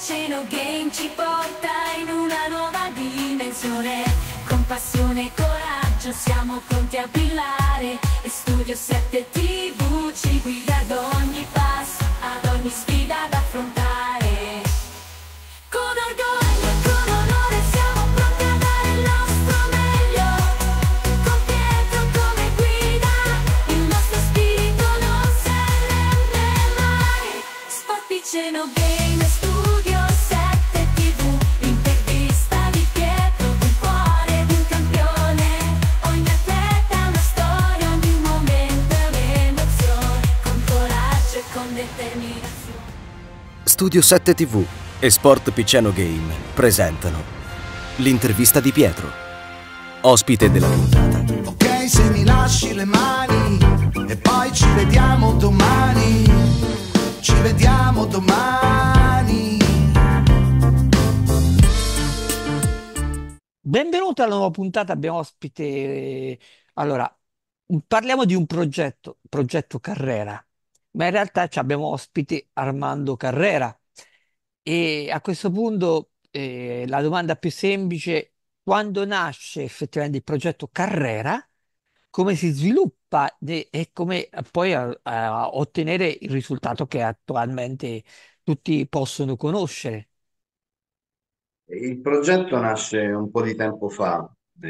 Piceno Game ci porta in una nuova dimensione. Con passione e coraggio siamo pronti a brillare. E Studio 7 TV ci guida ad ogni passo, ad ogni sfida da affrontare. Con orgoglio e con onore siamo pronti a dare il nostro meglio. Con Pietro come guida, il nostro spirito non si arrende mai. Sport Piceno Game e Studio 7 TV, l'intervista di Pietro, il cuore di un campione. Ogni atleta è una storia, ogni momento è un'emozione. Con coraggio e con determinazione. Studio 7 TV e Sport Piceno Game presentano l'intervista di Pietro, ospite della puntata. Ok, se mi lasci le mani e poi ci vediamo domani. Ci vediamo domani. Benvenuto alla nuova puntata, abbiamo ospite. Allora, parliamo di un progetto Carrera, ma in realtà ci abbiamo ospite Armando Carrera. E a questo punto la domanda più semplice: quando nasce effettivamente il progetto Carrera, come si sviluppa e come poi a ottenere il risultato che attualmente tutti possono conoscere? Il progetto nasce un po' di tempo fa.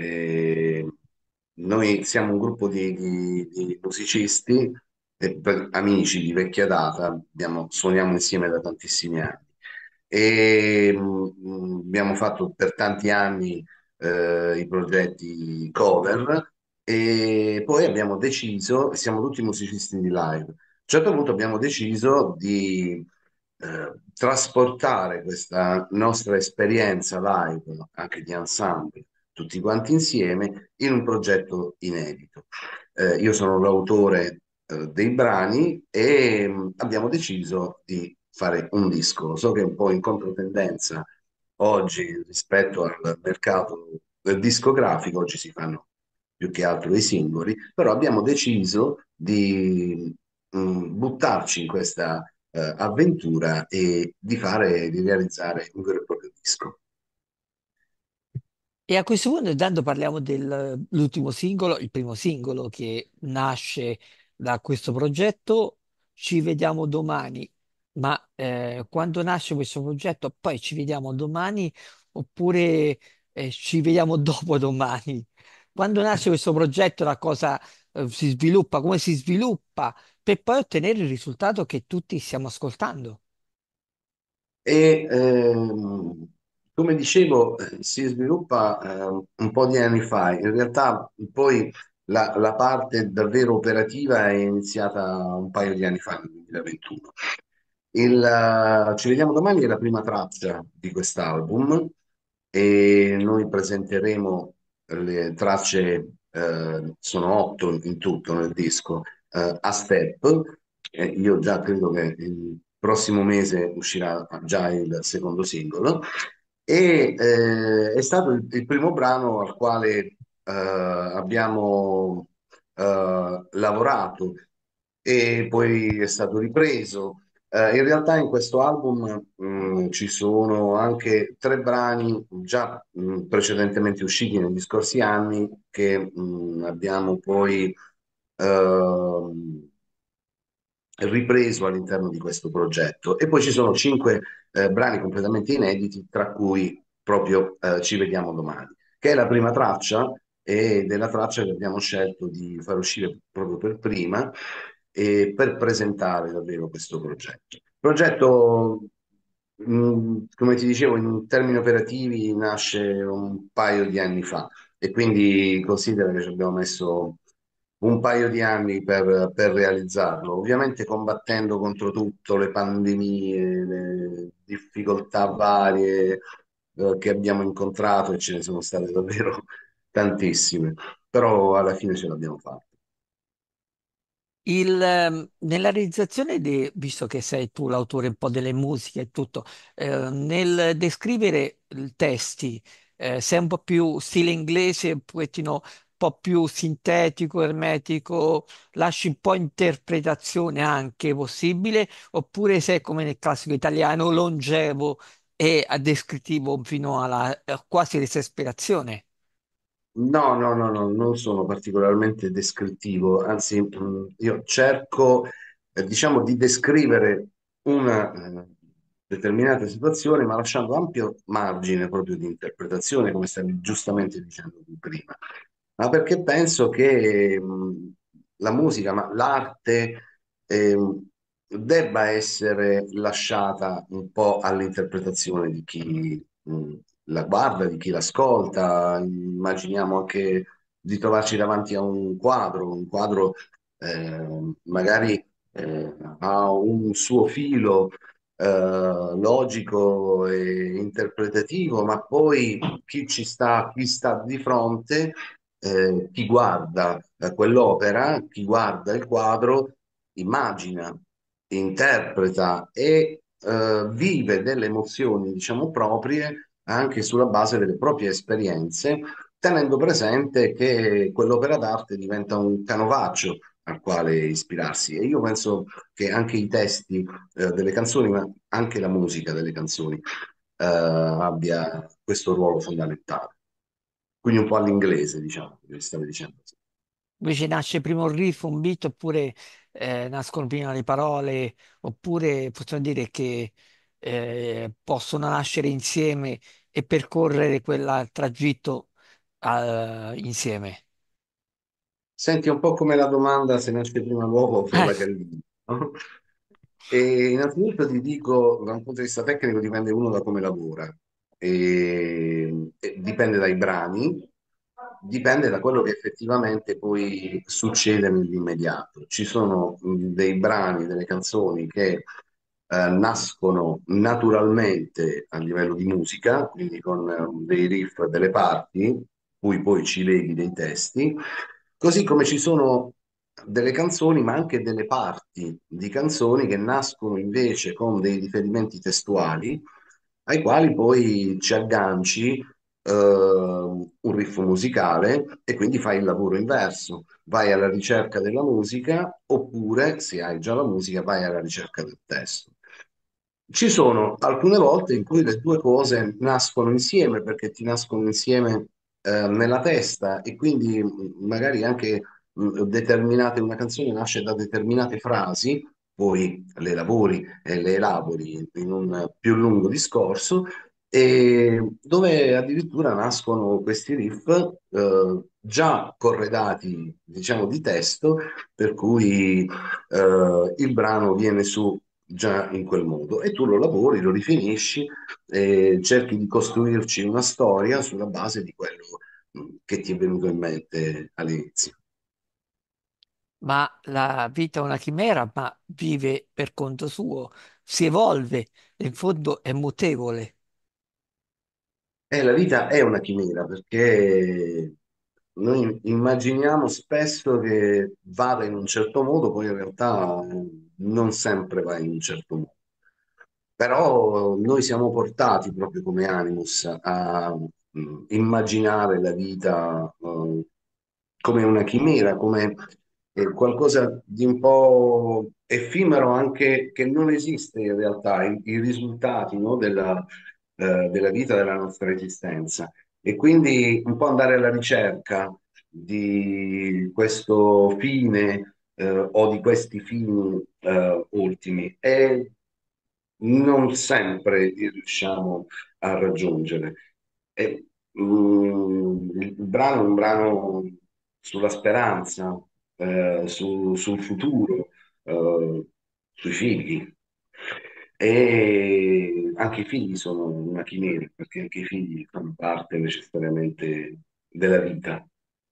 Noi siamo un gruppo di musicisti, amici di vecchia data, suoniamo insieme da tantissimi anni e abbiamo fatto per tanti anni i progetti cover e poi abbiamo deciso, siamo tutti musicisti di live, a un certo punto abbiamo deciso di trasportare questa nostra esperienza live, anche di ensemble, tutti quanti insieme, in un progetto inedito. Io sono l'autore dei brani e abbiamo deciso di fare un disco. So che è un po' in controtendenza oggi rispetto al mercato del discografico, oggi si fanno più che altro i singoli, però abbiamo deciso di buttarci in questa avventura e di realizzare un vero e proprio disco. E a questo punto, intanto parliamo dell'ultimo singolo, il primo singolo che nasce da questo progetto. Ci vediamo domani, ma quando nasce questo progetto, poi ci vediamo domani oppure ci vediamo dopo domani? Quando nasce questo progetto, la cosa si sviluppa, come si sviluppa per poi ottenere il risultato che tutti stiamo ascoltando? E come dicevo, si sviluppa un po' di anni fa. In realtà poi la parte davvero operativa è iniziata un paio di anni fa, nel 2021. Ci vediamo domani è la prima traccia di quest'album e noi presenteremo le tracce, sono 8 in tutto nel disco, a step. Io già credo che il prossimo mese uscirà già il secondo singolo e è stato il primo brano al quale abbiamo lavorato e poi è stato ripreso. In realtà in questo album ci sono anche 3 brani già precedentemente usciti negli scorsi anni che abbiamo poi ehm, ripreso all'interno di questo progetto. E poi ci sono 5 brani completamente inediti, tra cui proprio Ci vediamo domani, che è la prima traccia ed è la traccia che abbiamo scelto di far uscire proprio per prima e per presentare davvero questo progetto. Il progetto, come ti dicevo, in termini operativi nasce un paio di anni fa e quindi considera che ci abbiamo messo un paio di anni per realizzarlo, ovviamente combattendo contro tutto, le pandemie, le difficoltà varie che abbiamo incontrato e ce ne sono state davvero tantissime, però alla fine ce l'abbiamo fatta. Nella realizzazione, visto che sei tu l'autore un po' delle musiche e tutto, nel descrivere i testi, sei un po' più stile inglese, un pochettino, un po' più sintetico, ermetico, lasci un po' interpretazione anche possibile, oppure sei come nel classico italiano longevo è descrittivo fino alla quasi l'esasperazione. No, no, no, no, non sono particolarmente descrittivo, anzi, io cerco, diciamo, di descrivere una determinata situazione, ma lasciando ampio margine proprio di interpretazione, come stavi giustamente dicendo tu prima. Ma perché penso che la musica, ma l'arte, debba essere lasciata un po' all'interpretazione di chi la guarda, di chi l'ascolta. Immaginiamo anche di trovarci davanti a un quadro magari ha un suo filo logico e interpretativo, ma poi chi sta di fronte, chi guarda quell'opera, chi guarda il quadro, immagina, interpreta e vive delle emozioni, diciamo, proprie anche sulla base delle proprie esperienze, tenendo presente che quell'opera d'arte diventa un canovaccio al quale ispirarsi. E io penso che anche i testi delle canzoni, ma anche la musica delle canzoni, abbia questo ruolo fondamentale. Quindi un po' all'inglese, diciamo, come stavi dicendo. Invece nasce prima un riff, un beat, oppure nascono prima le parole, oppure possiamo dire che possono nascere insieme e percorrere quel tragitto insieme. Senti, un po' come la domanda se nasce prima l'uovo o Eh, la gallina, no? E innanzitutto ti dico, da un punto di vista tecnico, dipende uno da come lavora, e dipende dai brani, dipende da quello che effettivamente poi succede nell'immediato. Ci sono dei brani, delle canzoni che nascono naturalmente a livello di musica, quindi con dei riff, delle parti, cui poi ci leghi dei testi, così come ci sono delle canzoni, ma anche delle parti di canzoni che nascono invece con dei riferimenti testuali, ai quali poi ci agganci un riff musicale e quindi fai il lavoro inverso. Vai alla ricerca della musica oppure, se hai già la musica, vai alla ricerca del testo. Ci sono alcune volte in cui le due cose nascono insieme perché ti nascono insieme nella testa e quindi magari anche una canzone nasce da determinate frasi, poi le lavori e le elabori in un più lungo discorso e dove addirittura nascono questi riff già corredati, diciamo, di testo, per cui il brano viene su già in quel modo e tu lo lavori, lo rifinisci e cerchi di costruirci una storia sulla base di quello che ti è venuto in mente all'inizio. ma la vita è una chimera, ma vive per conto suo, si evolve, in fondo è mutevole. La vita è una chimera perché noi immaginiamo spesso che vada in un certo modo, poi in realtà non sempre va in un certo modo. Però noi siamo portati proprio come animus a immaginare la vita come una chimera, come qualcosa di un po' effimero anche che non esiste in realtà, i risultati, no, della vita, della nostra esistenza. E quindi un po' andare alla ricerca di questo fine o di questi fini ultimi. E non sempre li riusciamo a raggiungere. E, il brano è un brano sulla speranza, sul futuro, sui figli. E anche i figli sono una chimera, perché anche i figli fanno parte necessariamente della vita.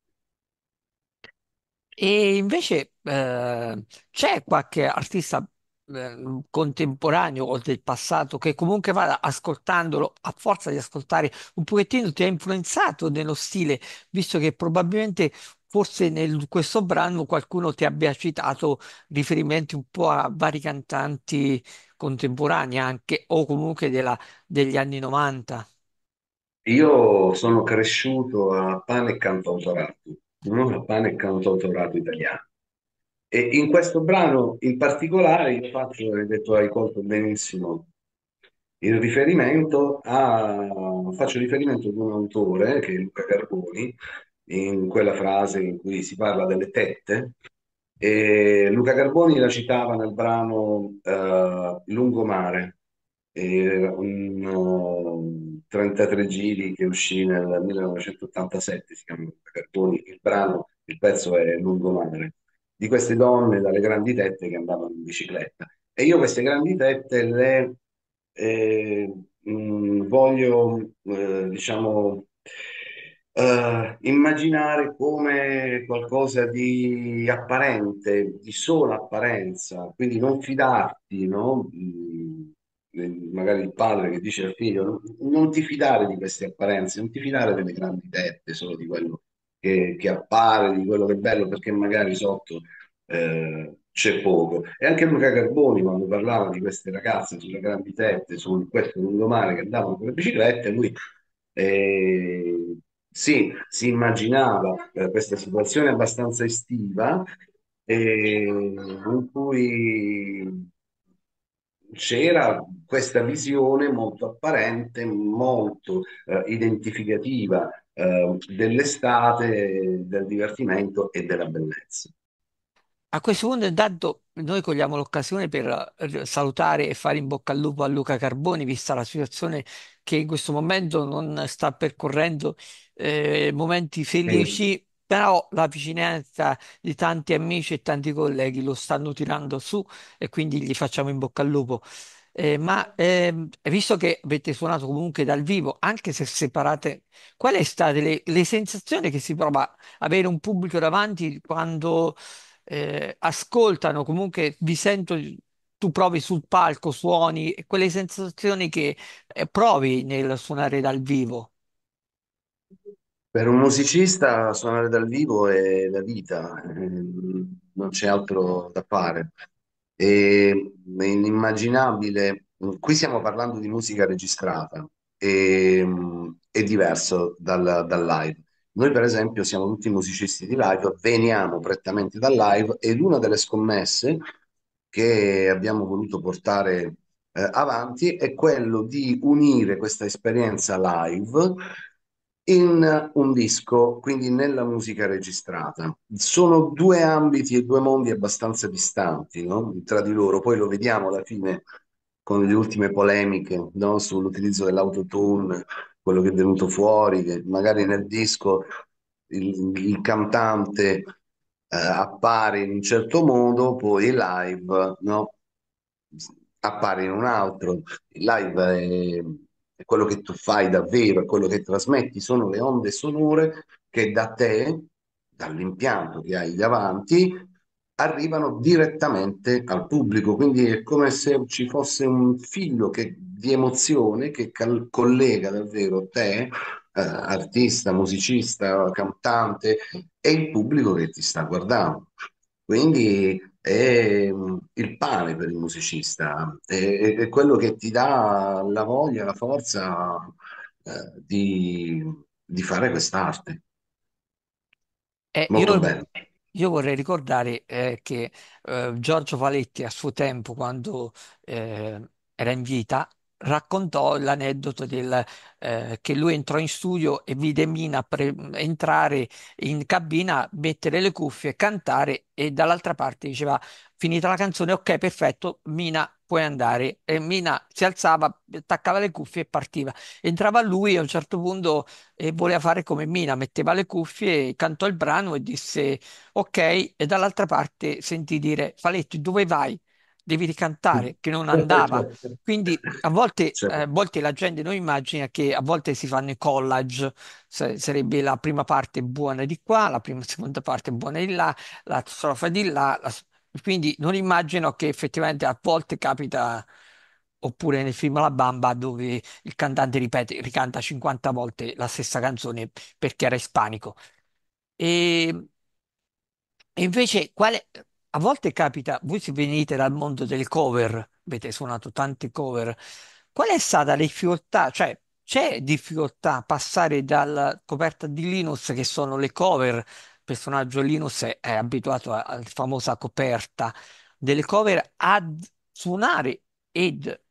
E invece c'è qualche artista contemporaneo o del passato che comunque vada ascoltandolo a forza di ascoltare un pochettino ti ha influenzato nello stile, visto che probabilmente forse in questo brano qualcuno ti abbia citato riferimenti un po' a vari cantanti contemporanei anche o comunque degli anni 90. Io sono cresciuto a pane e cantautorato, no? A pane e cantautorato italiano. E in questo brano in particolare io faccio, hai detto, hai colto benissimo faccio riferimento ad un autore che è Luca Carboni, in quella frase in cui si parla delle tette, e Luca Carboni la citava nel brano Lungomare, un 33 giri che uscì nel 1987, si chiama Luca Carboni, il brano, il pezzo è Lungomare, di queste donne dalle grandi tette che andavano in bicicletta. E io queste grandi tette eh, voglio, diciamo, immaginare come qualcosa di apparente, di sola apparenza, quindi non fidarti, no? Magari il padre che dice al figlio, non ti fidare di queste apparenze, non ti fidare delle grandi tette, solo di quello che appare, di quello che è bello, perché magari sotto c'è poco. E anche Luca Carboni, quando parlava di queste ragazze sulle grandi tette, su questo lungomare che andavano con le biciclette, lui sì, si immaginava questa situazione abbastanza estiva, in cui c'era questa visione molto apparente, molto identificativa dell'estate, del divertimento e della bellezza. A questo punto, intanto, noi cogliamo l'occasione per salutare e fare in bocca al lupo a Luca Carboni, vista la situazione che in questo momento non sta percorrendo momenti Sì. felici, però la vicinanza di tanti amici e tanti colleghi lo stanno tirando su e quindi gli facciamo in bocca al lupo. Visto che avete suonato comunque dal vivo, anche se separate, quali sono state le sensazioni che si prova avere un pubblico davanti quando ascoltano, comunque vi sento, tu provi sul palco, suoni, e quelle sensazioni che provi nel suonare dal vivo. Per un musicista suonare dal vivo è la vita, non c'è altro da fare. È inimmaginabile. Qui stiamo parlando di musica registrata, è diverso dal live. Noi, per esempio, siamo tutti musicisti di live, veniamo prettamente dal live ed una delle scommesse che abbiamo voluto portare avanti è quello di unire questa esperienza live in un disco, quindi nella musica registrata. Sono due ambiti e due mondi abbastanza distanti, no? Tra di loro, poi lo vediamo alla fine con le ultime polemiche, no? Sull'utilizzo dell'autotune, quello che è venuto fuori, che magari nel disco il cantante appare in un certo modo, poi live, no? Appare in un altro. Il live è quello che tu fai davvero, è quello che trasmetti, sono le onde sonore che da te, dall'impianto che hai davanti, arrivano direttamente al pubblico. Quindi è come se ci fosse un filo di emozione che collega davvero te, artista, musicista, cantante, e il pubblico che ti sta guardando. Quindi è il pane per il musicista, è quello che ti dà la voglia, la forza di fare quest'arte. Eh, Molto io, bello. io vorrei ricordare che Giorgio Valetti a suo tempo, quando era in vita, raccontò l'aneddoto che lui entrò in studio e vide Mina entrare in cabina, mettere le cuffie, cantare e dall'altra parte diceva: finita la canzone, ok, perfetto, Mina, puoi andare. E Mina si alzava, attaccava le cuffie e partiva. Entrava lui a un certo punto e voleva fare come Mina, metteva le cuffie, cantò il brano e disse ok, e dall'altra parte sentì dire Faletti, dove vai? Devi ricantare, che non andava. Quindi Cioè, a volte la gente non immagina che a volte si fanno i collage, sarebbe la prima parte buona di qua, la prima, seconda parte buona di là, la strofa di là, quindi non immagino che effettivamente a volte capita, oppure nel film La Bamba, dove il cantante ripete, ricanta 50 volte la stessa canzone perché era ispanico. E, e invece, a volte capita, voi se venite dal mondo del cover, avete suonato tante cover, qual è stata la difficoltà? Cioè, c'è difficoltà a passare dalla coperta di Linus, che sono le cover, il personaggio Linus è abituato alla famosa coperta delle cover, ad suonare ed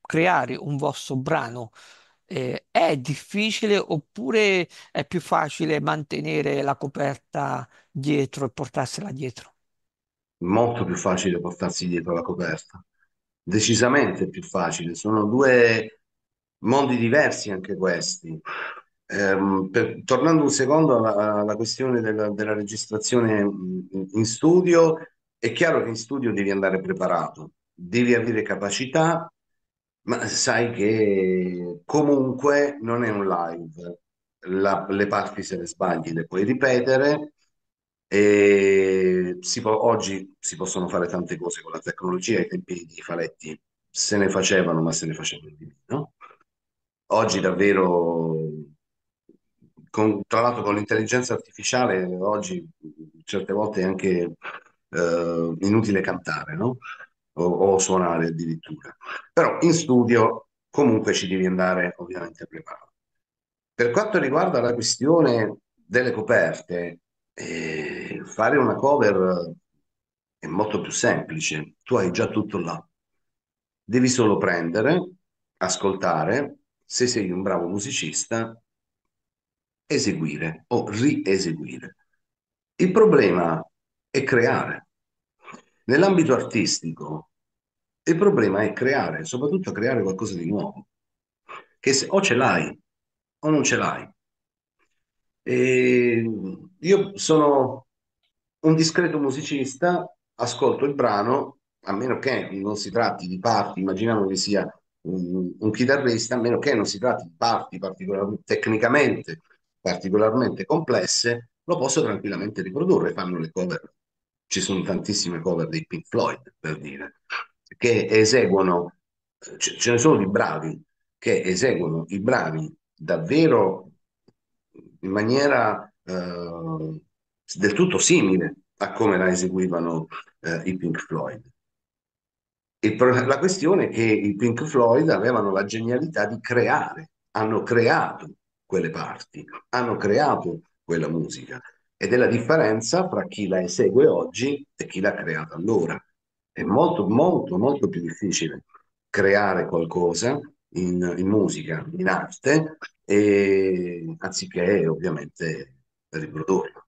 creare un vostro brano è difficile oppure è più facile mantenere la coperta dietro e portarsela dietro? Molto più facile portarsi dietro la coperta, decisamente più facile. Sono due mondi diversi anche questi. Tornando un secondo alla questione della registrazione in studio, è chiaro che in studio devi andare preparato, devi avere capacità, ma sai che comunque non è un live. Le parti se le sbagli le puoi ripetere e oggi si possono fare tante cose con la tecnologia, ai tempi di Faletti se ne facevano, ma se ne facevano di meno. Oggi davvero, tra l'altro con l'intelligenza artificiale, oggi certe volte è anche inutile cantare, no? O suonare addirittura. Però in studio comunque ci devi andare ovviamente preparato. Per quanto riguarda la questione delle coperte, fare una cover è molto più semplice, tu hai già tutto là. Devi solo prendere, ascoltare, se sei un bravo musicista, eseguire o rieseguire. Il problema è creare. Nell'ambito artistico, il problema è creare, soprattutto creare qualcosa di nuovo, che o ce l'hai o non ce l'hai. E io sono un discreto musicista, ascolto il brano, a meno che non si tratti di parti, immaginiamo che sia un chitarrista, a meno che non si tratti di parti tecnicamente particolarmente complesse, lo posso tranquillamente riprodurre. Fanno le cover, ci sono tantissime cover dei Pink Floyd, per dire, che eseguono, ce ne sono di bravi, che eseguono i brani davvero in maniera del tutto simile a come la eseguivano i Pink Floyd. La questione è che i Pink Floyd avevano la genialità di creare, hanno creato quelle parti, hanno creato quella musica ed è la differenza fra chi la esegue oggi e chi l'ha creata allora. È molto, molto, molto più difficile creare qualcosa in musica, in arte, anziché ovviamente riprodurlo.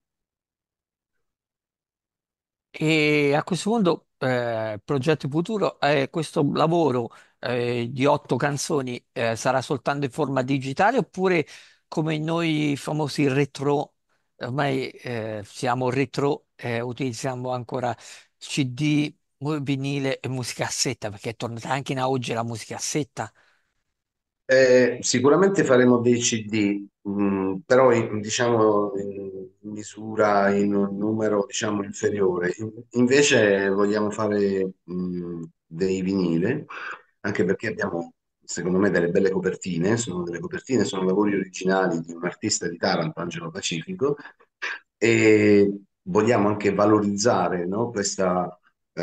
E a questo punto, progetto futuro, questo lavoro di 8 canzoni sarà soltanto in forma digitale oppure come noi famosi retro, ormai siamo retro, utilizziamo ancora CD, vinile e musicassetta perché è tornata anche in auge la musicassetta. Sicuramente faremo dei CD, però diciamo in misura, in un numero diciamo inferiore. Invece vogliamo fare dei vinile, anche perché abbiamo, secondo me, delle belle copertine. Sono delle copertine, sono lavori originali di un artista di Taranto, Angelo Pacifico, e vogliamo anche valorizzare, no, questa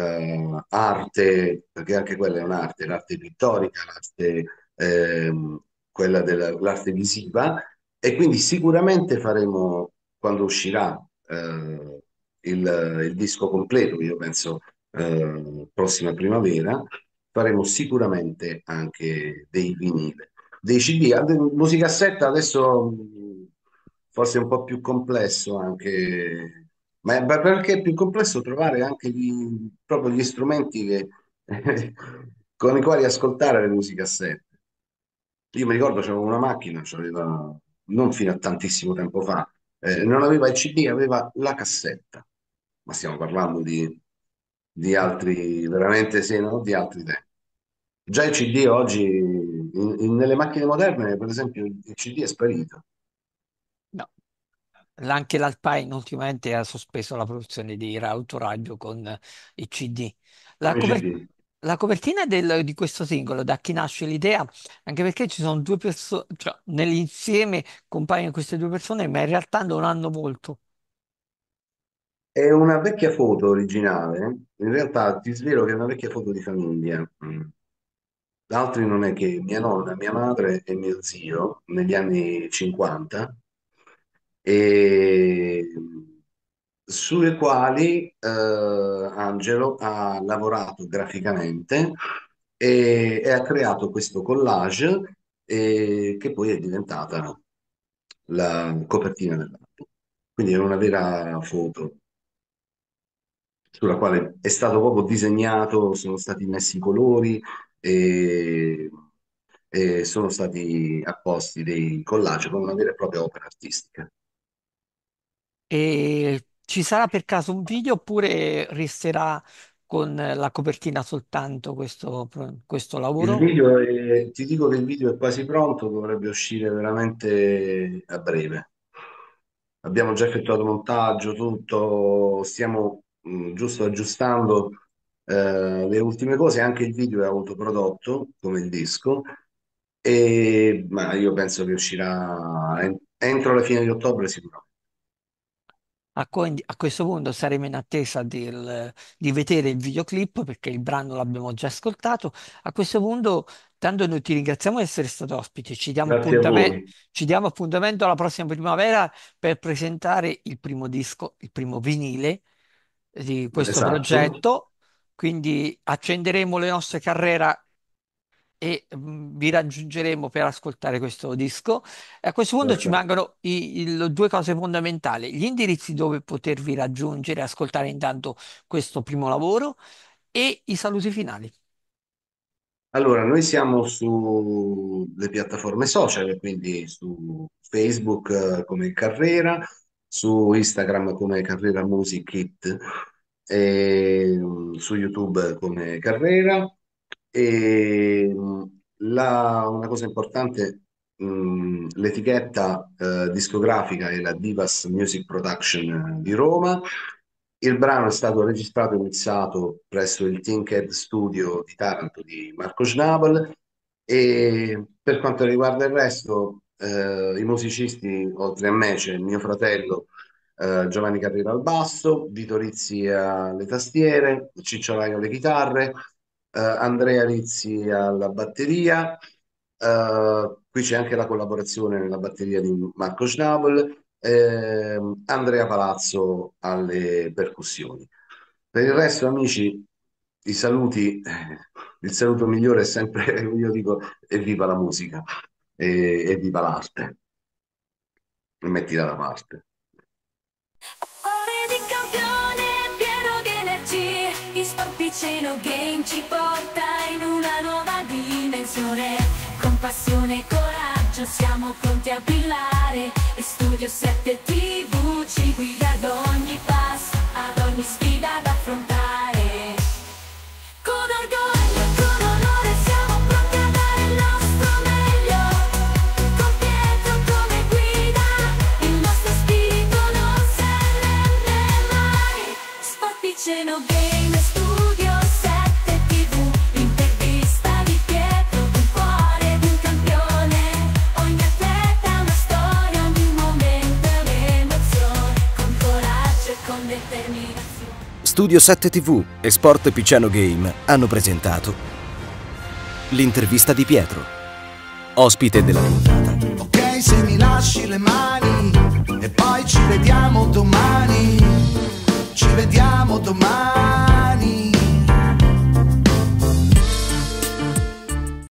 arte, perché anche quella è un'arte, l'arte pittorica, l'arte ehm, quella dell'arte visiva, e quindi sicuramente faremo, quando uscirà il disco completo, io penso prossima primavera, faremo sicuramente anche dei vinili. Dei CD, musicassetta adesso forse è un po' più complesso anche, ma perché è più complesso trovare anche proprio gli strumenti con i quali ascoltare le musicassette. Io mi ricordo c'avevo una macchina, c'aveva, non fino a tantissimo tempo fa, non aveva il CD, aveva la cassetta, ma stiamo parlando di altri, veramente sì, no? Di altri tempi. Già il CD oggi, nelle macchine moderne, per esempio, il CD è sparito. No. Anche l'Alpine ultimamente ha sospeso la produzione di autoradio con i CD. La, Come coper- CD. la copertina di questo singolo, da chi nasce l'idea, anche perché ci sono due persone, cioè nell'insieme compaiono queste due persone, ma in realtà non hanno volto. È una vecchia foto originale, in realtà ti svelo che è una vecchia foto di famiglia. Altri non è che mia nonna, mia madre e mio zio negli anni 50, e sulle quali Angelo ha lavorato graficamente e ha creato questo collage che poi è diventata la copertina dell'album. Quindi è una vera foto sulla quale è stato proprio disegnato, sono stati messi i colori e, e sono stati apposti dei collage con una vera e propria opera artistica. E ci sarà per caso un video oppure resterà con la copertina soltanto questo Il lavoro? video ti dico che il video è quasi pronto, dovrebbe uscire veramente a breve. Abbiamo già effettuato montaggio, tutto, stiamo giusto aggiustando le ultime cose, anche il video è autoprodotto come il disco, ma io penso che uscirà entro la fine di ottobre sicuramente. A questo punto saremo in attesa di vedere il videoclip perché il brano l'abbiamo già ascoltato. A questo punto, tanto noi ti ringraziamo di essere stato ospite. Grazie a voi. Ci diamo appuntamento alla prossima primavera per presentare il primo disco, il primo vinile di questo Esatto. progetto. Quindi accenderemo le nostre carrere e vi raggiungeremo per ascoltare questo disco. E a questo punto ci Perfetto. mancano due cose fondamentali: gli indirizzi dove potervi raggiungere e ascoltare intanto questo primo lavoro e i saluti finali. Allora, noi siamo sulle piattaforme social, quindi su Facebook come Carrera, su Instagram come Carrera Music Kit, e, su YouTube come Carrera. E una cosa importante, l'etichetta discografica è la Divas Music Production di Roma. Il brano è stato registrato e mixato presso il Thinkhead Studio di Taranto di Marco Schnabel e per quanto riguarda il resto, i musicisti, oltre a me, c'è mio fratello Giovanni Carrera al basso, Vito Rizzi alle tastiere, Ciccio Rai alle chitarre, Andrea Rizzi alla batteria, qui c'è anche la collaborazione nella batteria di Marco Schnabel, Andrea Palazzo alle percussioni. Per il resto, amici, i saluti, il saluto migliore è sempre, io dico, evviva la musica e viva l'arte, mettila da parte. Cuore di campione pieno di energie, il Sport Piceno Game ci porta in una nuova dimensione. Con passione e coraggio siamo pronti a brillare e Studio 7 TV ci guida ad ogni passo, ad ogni sfida da affrontare. Con orgoglio, con onore siamo pronti a dare il nostro meglio. Con Pietro come guida, il nostro spirito non si arrende mai. Sport Piceno Game e Studio 7 TV, l'intervista di Pietro, un cuore di un campione. Ogni atleta è una storia, ogni momento è un'emozione. Con coraggio e con determinazione. Studio 7 TV e Sport Piceno Game hanno presentato l'intervista di Pietro, ospite della puntata. Ok, se mi lasci le mani